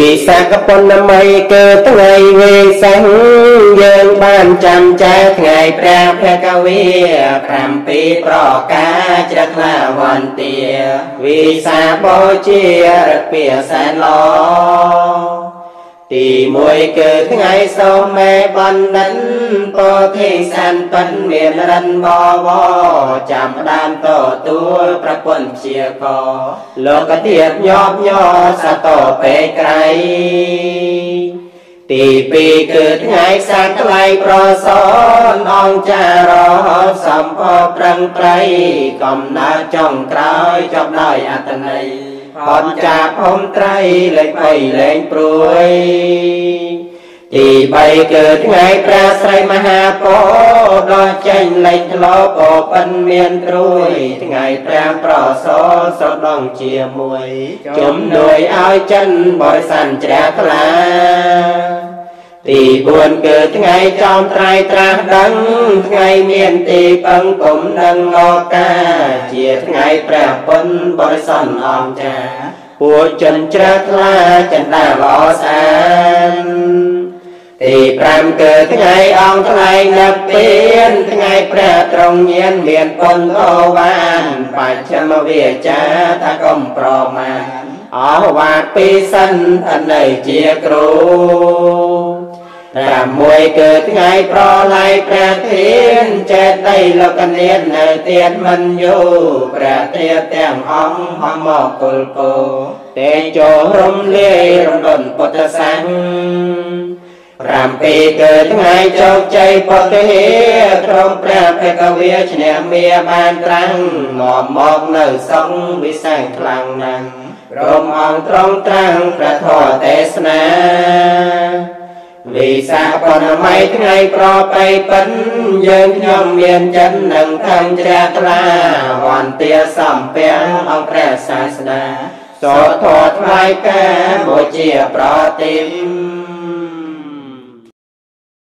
សាកប៉ុនមីគឺថ្ងៃវិសាខយើងបានចាំចែកថ្ងៃព្រះភគវា7ប្រការជ្រះថ្លាវន្តាវិសាខបូជារពា សែនឡទី1គឺថ្ងៃសូមមេបណ្ឌិតពោធិសែនពិនមានរិនបវរចាំផ្ដើមតទួលប្រពន្ធព្យាករលោកទៀតញាប់ញ័រសតោពេកក្រៃទី2គឺថ្ងៃសក្តិប្រសនអង្គចារសម្ពោប្រឹងប្រៃកំណើតចុងក្រោយចប់ដោយអត្តន័យអត់ចាប់ហុំត្រីលេខ3លេខព្រួយទី3គឺថ្ងៃព្រះស្រីមហាពោធិចេញលេខធ្លោពោពិនមានត្រួយថ្ងៃព្រះប្រសូតសុដងជាមួយជំនួយឲ្យចិនបរិស័នជ្រះថ្លាទី4គឺថ្ងៃចោមត្រៃត្រាស់ដឹងថ្ងៃមានទីពឹងគុំនឹងឱកាជាថ្ងៃព្រះពុនបរិស័ទអង្គចាពួកចិនជ្រះថ្លាចិនដាល្អស្អាតទី5គឺថ្ងៃអង្គថ្លែងនិព្វានថ្ងៃព្រះទ្រង់ញាណមានពុនអូវានបច្ចឹមវាចាថាកុំប្រមាទអស់វាទពីសិនអនៅជាគ្រូ6គឺថ្ងៃប្រឡ័យព្រះធានចេតិលោកនាថនៅទៀតមិនយូរព្រះធាតុទាំងអង្គហមមកគុលពោទេចូលរំលាយរំលត់ពុទ្ធសង្ឃ7គឺថ្ងៃជោគជ័យពុទ្ធិទ្រង់ព្រះភគវាឈ្នះមាបានត្រាំងមកនៅសង្ឃវិស័យខ្លាំងណាស់ព្រមអង្គទ្រង់ត្រាំងព្រះធម៌ទេសនាវិសាខបុណ្យមីថ្ងៃប្រពៃពិនយើងខ្ញុំមានចិត្តនឹងខំជ្រះថ្លាវន្តាសំពាំងអង្គព្រះសាស្តាសូត្រធម៌ថ្វាយការបូជាប្រតិម